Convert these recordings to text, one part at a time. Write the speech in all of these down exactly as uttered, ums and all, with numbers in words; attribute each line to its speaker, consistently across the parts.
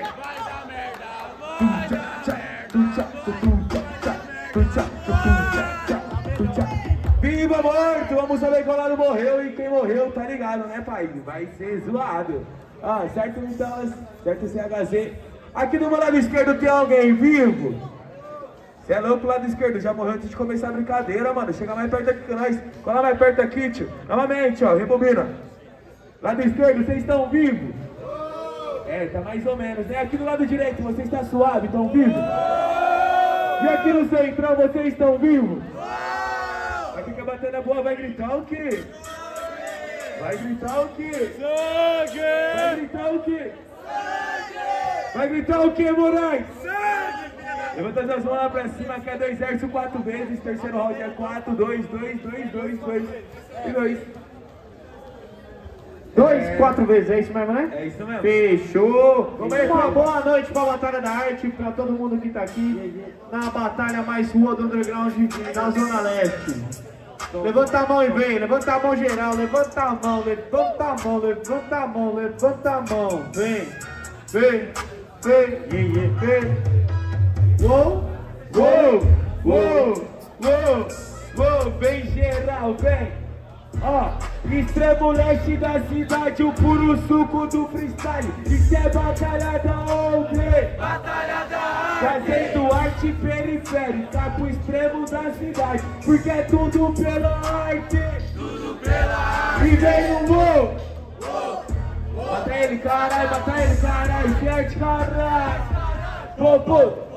Speaker 1: vem.
Speaker 2: Vai dar merda, vai dar merda.
Speaker 1: Viva morto! Vamos saber qual lado morreu e quem morreu, tá ligado, né, pai? Vai ser zoado. Ah, certo, então, certo, C H Z. Aqui do meu lado esquerdo tem alguém vivo? Você é louco, lado esquerdo, já morreu antes de começar a brincadeira, mano. Chega mais perto aqui com nós. Cola mais perto aqui, tio. Novamente, ó, rebobina. Lado esquerdo, vocês estão vivos? É, tá mais ou menos, né? Aqui do lado direito, vocês estão suave, estão vivos? E aqui no centrão, vocês estão vivos? Aqui que a batalha é boa, vai gritar o quê? Vai gritar o quê?
Speaker 2: Sangue!
Speaker 1: Vai gritar o quê? Vai gritar o quê, Moraes?
Speaker 2: Sangue!
Speaker 1: Levanta as mãos lá pra cima, que é dois versos quatro vezes. Terceiro round é quatro, dois, dois, dois, dois, dois e dois.
Speaker 3: Dois,
Speaker 1: É...
Speaker 3: quatro vezes, é isso mesmo, né?
Speaker 1: É isso mesmo.
Speaker 3: Fechou!
Speaker 1: Começou.
Speaker 3: Uma boa noite pra Batalha da Arte, pra todo mundo que tá aqui na batalha mais rua do underground da Zona Leste. Levanta a mão e vem, levanta a mão geral, levanta a mão, levanta a mão, levanta a mão, levanta a mão, vem, vem, vem, vem, vem. Uou, uou, uou, uou, uou, vem geral, vem. Ó, extremo leste da cidade, o puro suco do freestyle. Isso é batalha da onde?
Speaker 2: Batalha da arte!
Speaker 1: Trazendo arte periférica pro extremo da cidade. Porque é tudo pela arte.
Speaker 2: Tudo pela arte!
Speaker 1: E vem no gol. Mata ele, caralho, mata ele, caralho. Que arte, caralho. Pô, pô.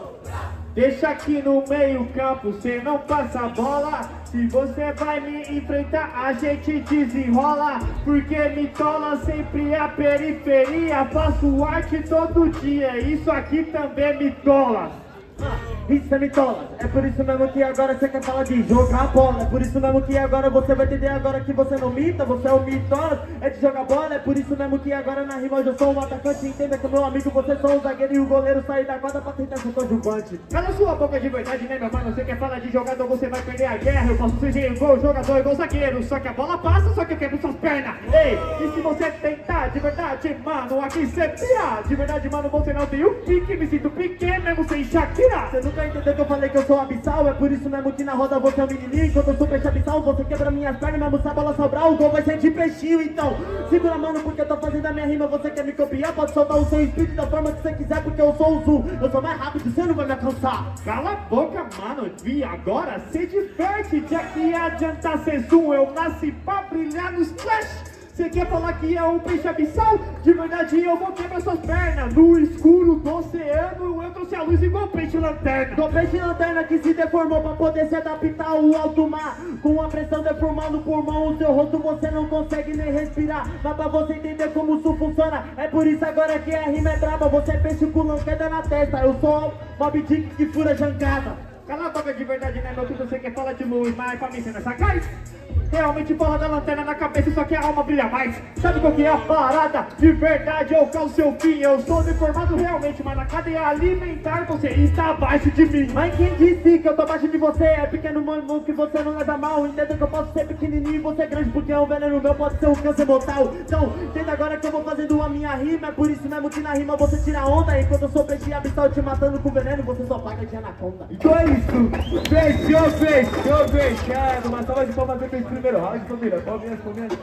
Speaker 3: Deixa aqui no meio campo, cê não passa a bola. Se você vai me enfrentar, a gente desenrola. Porque me tola sempre a periferia. Faço arte todo dia, isso aqui também me tola. Isso é mitola, é por isso mesmo que agora você quer falar de jogar bola. É por isso mesmo que agora você vai entender agora que você não mita, você é um mitola, é de jogar bola. É por isso mesmo que agora na rima eu sou um atacante. Entenda que meu amigo, você sou um zagueiro e o goleiro sair da quadra pra tentar ser conjugante. Cala sua boca de verdade, né meu mano? Você quer falar de jogador, você vai perder a guerra. Eu posso ser igual jogador, igual zagueiro, só que a bola passa, só que eu quebro suas pernas. Ei, e se você tentar de verdade, mano, aqui você pira. De verdade, mano, você não tem o pique, me sinto pequeno mesmo sem Shakira. Você nunca entendeu que eu falei que eu sou abissal? É por isso mesmo que na roda você é um menininho. Quando eu sou peixe abissal, você quebra minhas pernas, mesmo se a bola sobrar, o gol vai ser de peixinho. Então, segura a mão porque eu tô fazendo a minha rima. Você quer me copiar? Pode soltar o seu espírito da forma que você quiser, porque eu sou o Zul. Eu sou mais rápido, você não vai me alcançar. Cala a boca, mano, e agora se diverte. Já que adianta ser Zoom, eu nasci pra brilhar nos flash. Você quer falar que é um peixe abissal? De verdade eu vou quebrar suas pernas. No escuro do oceano eu trouxe a luz igual peixe lanterna. Do peixe lanterna que se deformou pra poder se adaptar ao alto mar. Com a pressão deformando o pulmão, o seu rosto você não consegue nem respirar. Mas pra você entender como isso funciona, é por isso agora que a rima é braba. Você é peixe com lanterna na testa, eu sou Mob Dick que fura jangada. Cala a boca de verdade, né meu filho? Você quer falar de luz, mas pra mim você não é sagaz? Realmente porra da lanterna na cabeça, só que a alma brilha mais. Sabe qual que é a parada? De verdade eu calço seu fim. Eu sou deformado realmente, mas na cadeia alimentar você está abaixo de mim. Mas quem disse que eu tô abaixo de você? É pequeno, mano, que você não leva mal. Entenda que eu posso ser pequenininho e você é grande, porque um veneno meu pode ser um câncer mortal. Então, entenda agora que eu vou fazendo a minha rima. É por isso mesmo que na rima você tira onda. E quando eu sou peixe abissal te matando com veneno, você só paga de anaconda.
Speaker 1: Então é isso. Fechou, fechou, fechado. Uma salva de palmas para esse primeiro round, família. Palminhas, palminhas.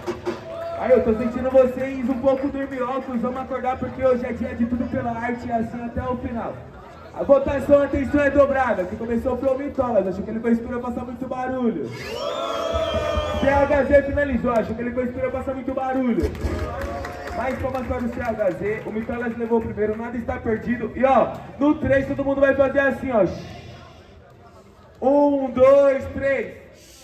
Speaker 1: Aí eu tô sentindo vocês um pouco dorminhocos. Vamos acordar porque hoje é dia de tudo pela arte e assim até o final. A votação, a atenção é dobrada. Que começou foi o Mitolas. Acho que ele foi inspirado a passar muito barulho. C H Z finalizou. Acho que ele foi inspirado a passar muito barulho. Mais palmas para o C H Z. O Mitolas levou o primeiro. Nada está perdido. E ó, no três todo mundo vai fazer assim, ó. Um, dois, três.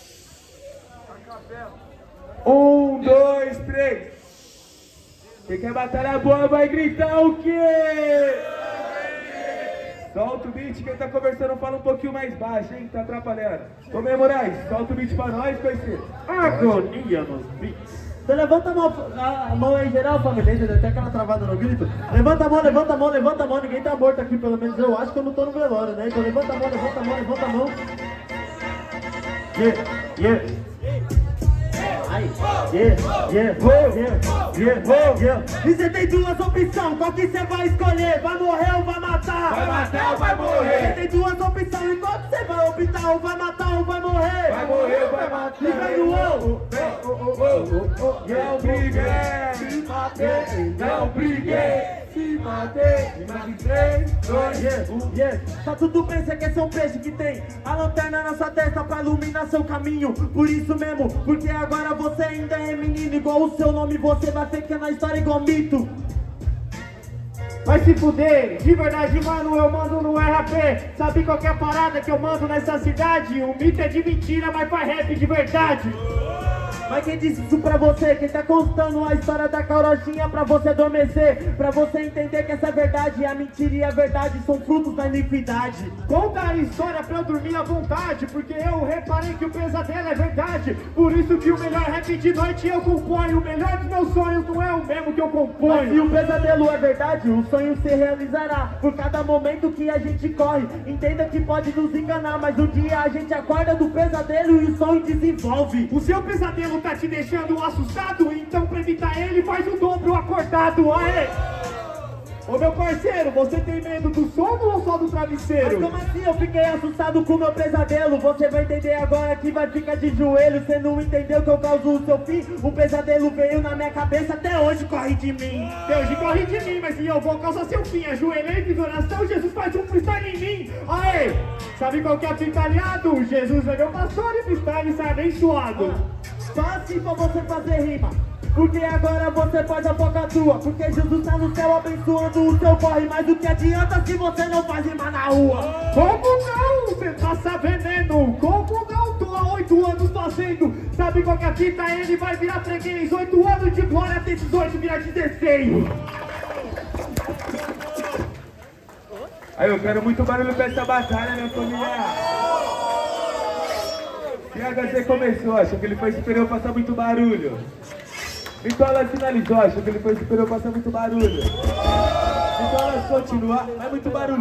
Speaker 1: Um, dois, três. Quem quer batalha boa vai gritar o quê? Solta o beat, quem tá conversando fala um pouquinho mais baixo, hein? Tá atrapalhando. Ô, Moraes, solta o beat pra nós, parceiro.
Speaker 3: Agonia nos beats.
Speaker 4: Você levanta a mão, a mão aí geral, família, deu até aquela travada no grito. Levanta a mão, levanta a mão, levanta a mão, ninguém tá morto aqui, pelo menos eu acho que eu não tô no velório, né? Então levanta a mão, levanta a mão, levanta a mão. Yeah, yeah. Ai, yeah, yeah, yeah, yeah, yeah. E você tem duas opções, qual que você vai escolher? Vai morrer ou vai matar?
Speaker 1: Vai matar ou vai
Speaker 4: Você
Speaker 1: morrer?
Speaker 4: tem duas opções, e qual que você vai optar? Ou vai matar ou vai morrer?
Speaker 1: Vai morrer ou vai matar?
Speaker 4: E vem no ovo.
Speaker 1: Não briguei, se matei, não briguei, se matei, e mais em três, dois,
Speaker 4: Yeah, yeah. Tá tudo bem, cê quer ser um peixe que tem a lanterna na sua testa pra iluminar seu caminho. Por isso mesmo, porque agora você ainda é menino. Igual o seu nome, você vai ficar na história igual mito.
Speaker 3: Vai se fuder, de verdade, mano, eu mando no R A P. Sabe qual que é a parada que eu mando nessa cidade? O mito é de mentira, mas faz rap de verdade.
Speaker 4: Mas quem disse isso pra você? Quem tá contando a história da carochinha pra você adormecer? Pra você entender que essa é verdade, a mentira e a verdade são frutos da iniquidade.
Speaker 3: Conta a história pra eu dormir à vontade, porque eu reparei que o pesadelo é verdade. Por isso que o melhor rap de noite eu componho. O melhor dos meus sonhos não é o mesmo que eu
Speaker 4: Mas se
Speaker 3: componho.
Speaker 4: o pesadelo é verdade, o sonho se realizará. Por cada momento que a gente corre, entenda que pode nos enganar, mas um dia a gente acorda do pesadelo e o sonho desenvolve.
Speaker 3: O seu pesadelo tá te deixando assustado, então pra evitar ele faz o dobro acordado. Aê! Ô meu parceiro, você tem medo do sono ou só do
Speaker 4: Mas
Speaker 3: travesseiro?
Speaker 4: como assim eu fiquei assustado com o meu pesadelo? Você vai entender agora que vai ficar de joelho. Você não entendeu que eu causo o seu fim? O pesadelo veio na minha cabeça, até hoje corre de mim.
Speaker 3: Deus corre de mim, mas se eu vou causar seu fim, ajoelhei em oração, Jesus faz um freestyle em mim. Aê! Sabe qual que é fita, aliado? Jesus é meu pastor e freestyle sai abençoado.
Speaker 4: Só assim pra você fazer rima, porque agora você faz a boca tua. Porque Jesus tá no céu abençoando o seu corre. Mas o que adianta se você não faz rima na rua?
Speaker 3: Como não? Você passa veneno. Como não? Tô há oito anos fazendo. Sabe qual que é a fita? Ele vai virar freguês. Oito anos de glória, tem dezoito, vira dezesseis.
Speaker 1: Aí eu quero muito barulho pra essa batalha, minha família. E a H Z começou, achou que ele foi superior, passar muito barulho. Mitola finalizou, achou que ele foi superior, passar muito barulho. Mitola continuar, é muito barulho.